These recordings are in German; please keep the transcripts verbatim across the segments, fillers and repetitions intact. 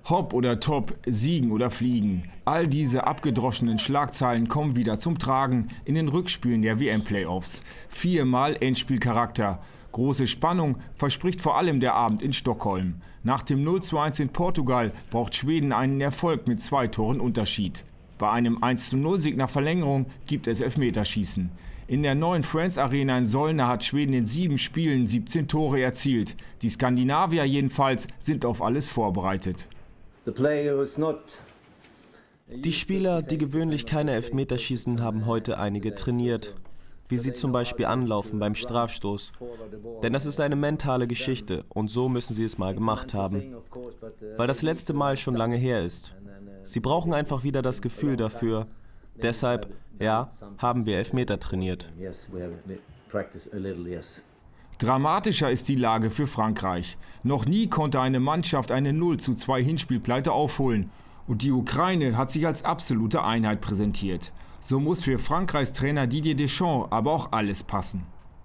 Hopp oder Top, siegen oder fliegen. All diese abgedroschenen Schlagzeilen kommen wieder zum Tragen in den Rückspielen der W M-Playoffs. Viermal Endspielcharakter. Große Spannung verspricht vor allem der Abend in Stockholm. Nach dem null zu eins in Portugal braucht Schweden einen Erfolg mit zwei Toren Unterschied. Bei einem eins zu null Sieg nach Verlängerung gibt es Elfmeterschießen. In der neuen Friends Arena in Solna hat Schweden in sieben Spielen siebzehn Tore erzielt. Die Skandinavier jedenfalls sind auf alles vorbereitet. Die Spieler, die gewöhnlich keine Elfmeter schießen, haben heute einige trainiert. Wie sie zum Beispiel anlaufen beim Strafstoß. Denn das ist eine mentale Geschichte und so müssen sie es mal gemacht haben. Weil das letzte Mal schon lange her ist. Sie brauchen einfach wieder das Gefühl dafür. Deshalb, ja, haben wir Elfmeter trainiert. Dramatischer ist die Lage für Frankreich. Noch nie konnte eine Mannschaft eine null zu zwei Hinspielpleite aufholen. Und die Ukraine hat sich als absolute Einheit präsentiert. So muss für Frankreichs Trainer Didier Deschamps aber auch alles passen.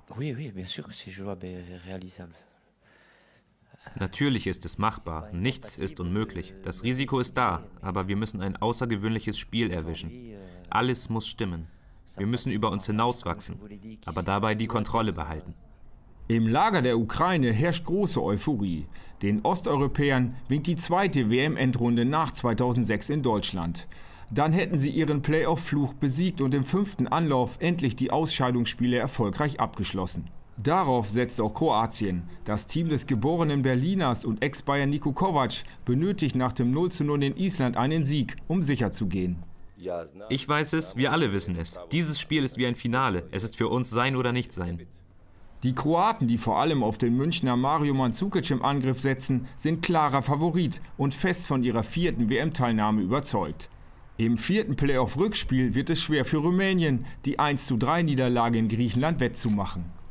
Natürlich ist es machbar. Nichts ist unmöglich. Das Risiko ist da, aber wir müssen ein außergewöhnliches Spiel erwischen. Alles muss stimmen. Wir müssen über uns hinauswachsen, aber dabei die Kontrolle behalten. Im Lager der Ukraine herrscht große Euphorie. Den Osteuropäern winkt die zweite W M-Endrunde nach zweitausendsechs in Deutschland. Dann hätten sie ihren Playoff-Fluch besiegt und im fünften Anlauf endlich die Ausscheidungsspiele erfolgreich abgeschlossen. Darauf setzt auch Kroatien. Das Team des geborenen Berliners und Ex-Bayern Niko Kovac benötigt nach dem null zu null in Island einen Sieg, um sicher zu gehen. Ich weiß es, wir alle wissen es. Dieses Spiel ist wie ein Finale. Es ist für uns sein oder nicht sein. Die Kroaten, die vor allem auf den Münchner Mario Mandzukic im Angriff setzen, sind klarer Favorit und fest von ihrer vierten W M-Teilnahme überzeugt. Im vierten Playoff-Rückspiel wird es schwer für Rumänien, die eins zu drei Niederlage in Griechenland wettzumachen.